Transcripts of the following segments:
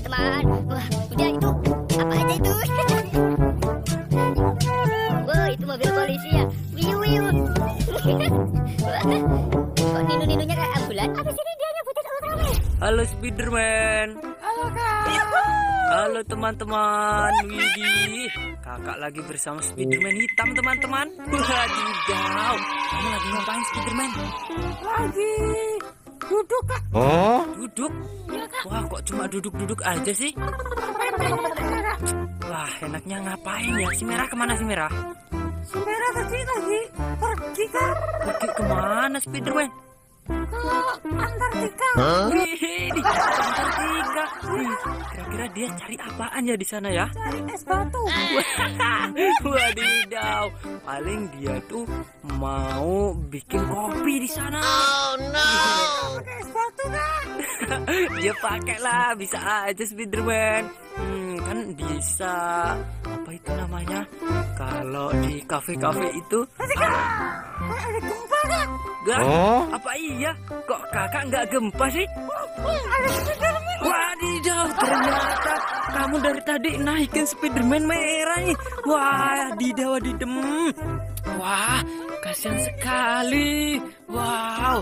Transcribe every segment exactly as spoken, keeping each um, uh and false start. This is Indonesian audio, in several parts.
teman-teman. Wah, udah itu. Apa aja itu? Wah, itu mobil polisi ya. Wiu wiu. Kok ninu-ninunya kayak ambulan? Habis ini dia nyebutin Ultraman. Halo Spiderman. Halo kak. Halo teman-teman. Widih, kakak lagi bersama Spiderman hitam teman-teman. Wadidaw, kamu lagi ngapain Spiderman? Lagi duduk kak. Oh? Duduk? Ya kak. Wah, kok cuma duduk-duduk aja sih? Wah, enaknya ngapain ya? Si Merah kemana si Merah? Si Merah tadi lagi pergi kak. Pergi kemana Spiderman? Ke Antartika. Wih, di Antartika. Wih, kira-kira dia cari apaan ya di sana ya? Cari es batu. Wadidaw, paling dia tuh mau bikin kopi di sana. Oh no. Pakai es batu kan? Dia pakai lah, bisa aja Spiderman. Hmm, kan bisa apa itu namanya? Kalau di kafe-kafe itu ada gempa kan? Gak, oh? Apa iya? Kok kakak nggak gempa sih? Ada Spiderman. Wadidaw, ternyata kamu dari tadi naikin Spiderman merah nih. Wadidaw, wadidem. Wah, kasihan sekali. Wow.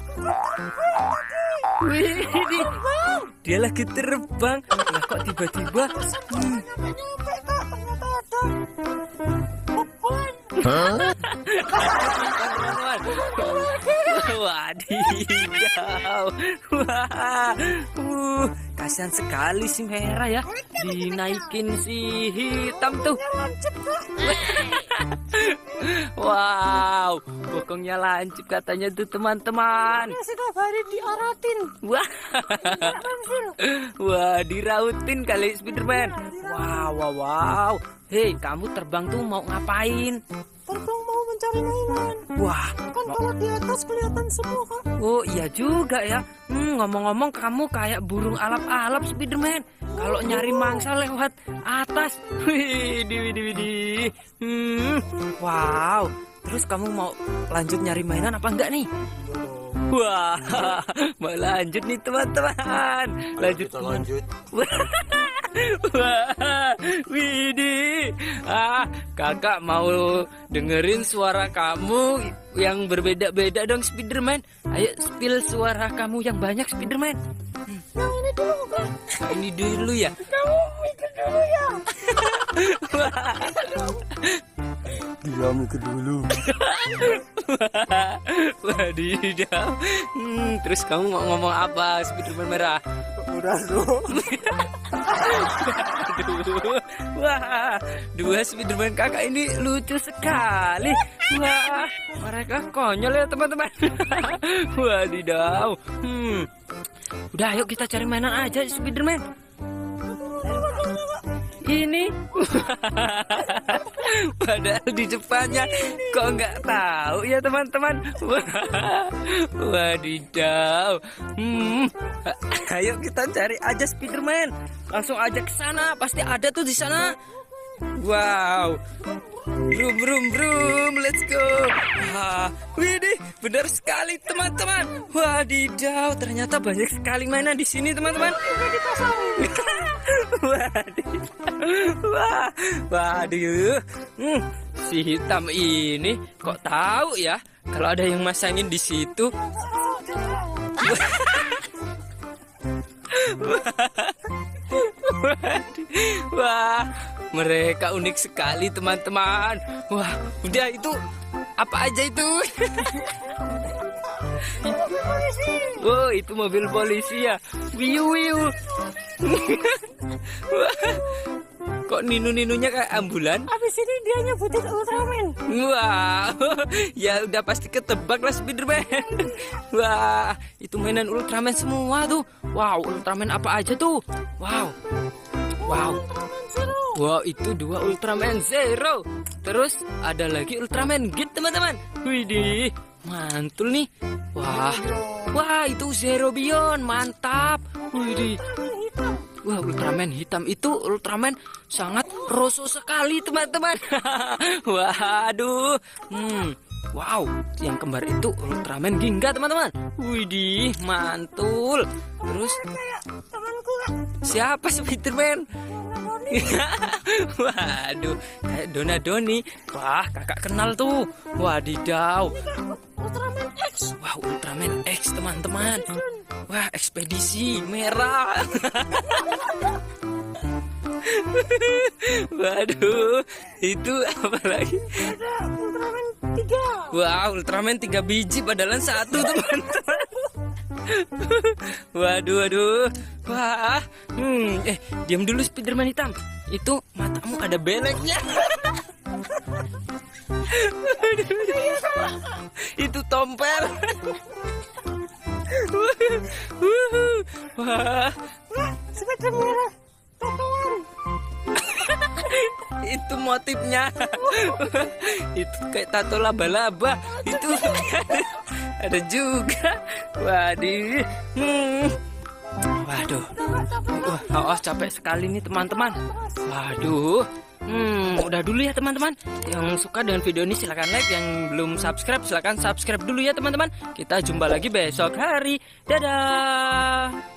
Wih, dia lagi terbang. Lah kok tiba-tiba? Hmm. Wadidaw. Wah, uh, kasihan sekali si Merah ya, dinaikin si hitam tuh. Wow, bokongnya lancip katanya tuh teman-teman. Sudah hari diaratin. Wah, wah dirautin kali Spiderman. Wow, wow, wow. Hei, kamu terbang tuh mau ngapain? Terbang mau mencari mainan. Wah, kan kalau di atas kelihatan semua kak. Oh iya juga ya. Hmm, ngomong-ngomong kamu kayak burung alap-alap Spiderman. Kalau nyari mangsa lewat atas. Wih, di di di. Hmm, wow. Terus kamu mau lanjut nyari mainan apa enggak nih? Wah, mau lanjut nih teman-teman. Lanjut, kita lanjut. Wah, Widih. Ah, kakak mau dengerin suara kamu yang berbeda-beda dong Spiderman. Ayo spill suara kamu yang banyak Spiderman. Hmm. Yang ini dulu kak. Ini dulu ya. Kamu mikir dulu ya. Dia mikir dulu. Wadidaw. Hmm, terus kamu mau ngomong apa Spiderman Merah? Udah tuh. Aduh. Wah, dua Spiderman kakak ini lucu sekali. Wah, mereka konyol ya teman-teman. Wadidaw. Hmm. Udah, ayo kita cari mainan aja Spiderman. Ini padahal di depannya kok nggak tahu ya teman-teman. Wadidaw. Hmm. Ayo kita cari aja Spiderman. Langsung aja ke sana, pasti ada tuh di sana. Wow. Brum brum brum, let's go. Wah, widih, benar sekali teman-teman. Wadidaw, ternyata banyak sekali mainan di sini teman-teman. Waduh, wah, waduh, hmm, si hitam ini kok tahu ya kalau ada yang masangin di situ. Wah, mereka unik sekali teman-teman. Wah, udah itu apa aja itu? Oh, itu mobil polisi ya. Wiu wiu. Kok ninu-ninunya kayak ambulan? Abis ini dia nyebutin Ultraman. Wah, ya udah pasti ketebak lah Spiderman. Wah, itu mainan Ultraman semua tuh. Wow, Ultraman apa aja tuh? Wow, wow, wow, itu dua Ultraman Zero. Terus ada lagi Ultraman Git teman-teman. Widih, mantul nih. Wah, wah itu Zero Beyond, mantap. Widih. Wah, Ultraman hitam itu Ultraman sangat roso sekali teman-teman. Waduh. Hmm. Wow, yang kembar itu Ultraman Ginga teman-teman. Widih, mantul. Terus kayak temanku Siapa Spiderman? Waduh, kayak Dona Doni. Wah, kakak kenal tuh. Wadidaw. Ultraman X. Wah, Ultraman X teman-teman. Wah, ekspedisi merah. Waduh, itu apa lagi? Ada Ultraman tiga. Wah, Ultraman tiga biji padahal satu teman-teman. Waduh, waduh. Wah, hmm, eh, diam dulu Spiderman hitam. Itu matamu ada beleknya. Itu tompel. Wah, Spider merah. Tatoan. itu motifnya. Itu kayak tato laba-laba. Itu ada juga. Waduh. Hmm. Waduh. Wah, oh, capek sekali nih teman-teman. Waduh. Hmm, udah dulu ya teman-teman. Yang suka dengan video ini silahkan like. Yang belum subscribe silahkan subscribe dulu ya teman-teman. Kita jumpa lagi besok hari. Dadah.